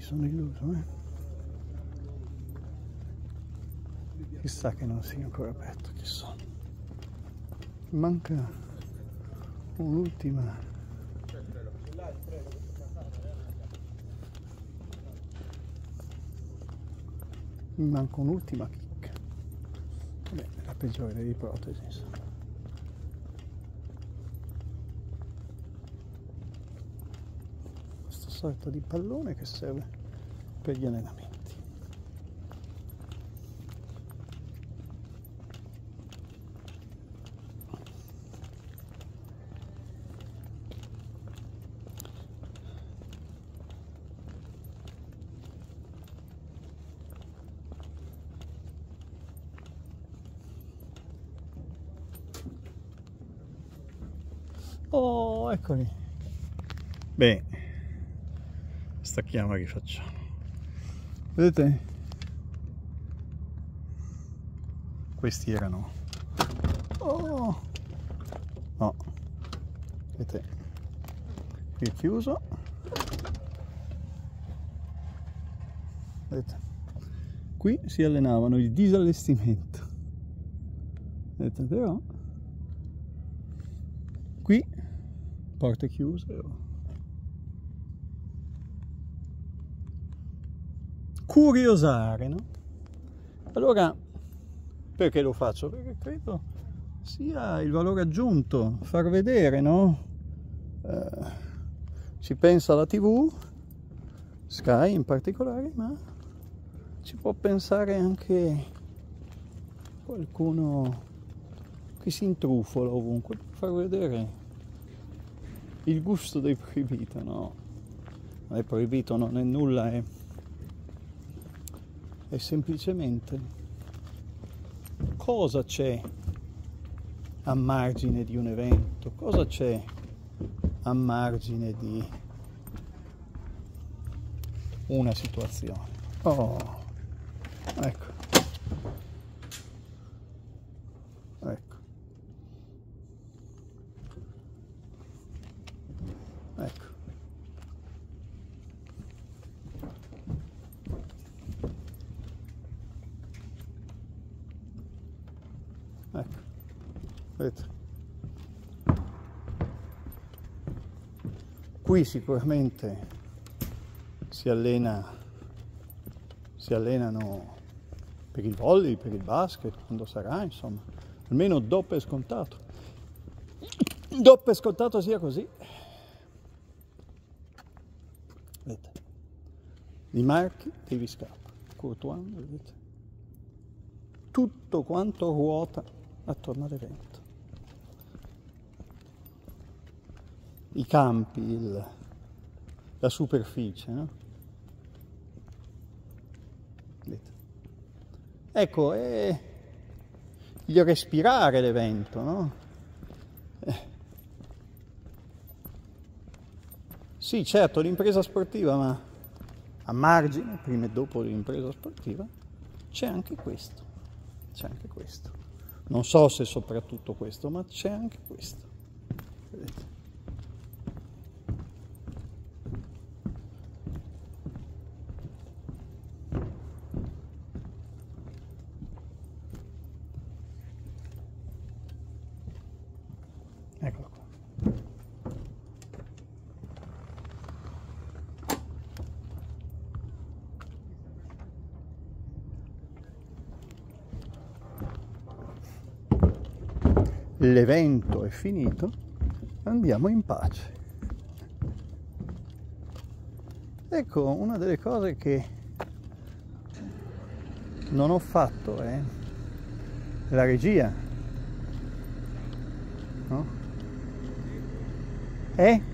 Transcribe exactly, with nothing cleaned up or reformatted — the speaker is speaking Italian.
sono illuso, eh? Chissà che non sia ancora aperto, chissà. Manca un'ultima. Mi manca un'ultima chicca. Beh, la peggiore delle ipotesi, insomma. Questa sorta di pallone che serve per gli allenamenti. Oh, eccoli. Beh, stacchiamo e rifacciamo. Vedete? Questi erano. Oh! No. Vedete? Qui è chiuso. Vedete? Qui si allenavano il disallestimento. Vedete però? Qui porte chiuse. Curiosare, no? Allora, perché lo faccio? Perché credo sia il valore aggiunto, far vedere, no? Eh, si pensa alla tivù, Sky in particolare, ma ci può pensare anche qualcuno che si intrufola ovunque, per far vedere il gusto del proibito, no? Non è proibito, non è nulla, è, è semplicemente cosa c'è a margine di un evento, cosa c'è a margine di una situazione. Oh, ecco. Ecco. Ecco. Ecco. Vedete? Qui sicuramente si allena, si allenano per il volley, per il basket, quando sarà, insomma, almeno do per scontato. Do per scontato sia così. Vedete? Di marchi e vi scappa. Courtois, vedete? Tutto quanto ruota attorno all'evento. I campi, il, la superficie, no? Vedete? Ecco, è il respirare l'evento, no? Eh. Sì, certo, l'impresa sportiva, ma a margine, prima e dopo l'impresa sportiva, c'è anche questo, c'è anche questo. Non so se soprattutto questo, ma c'è anche questo. Vedete? Eccolo qua. L'evento è finito, andiamo in pace. Ecco, una delle cose che non ho fatto è la regia, no? Eh?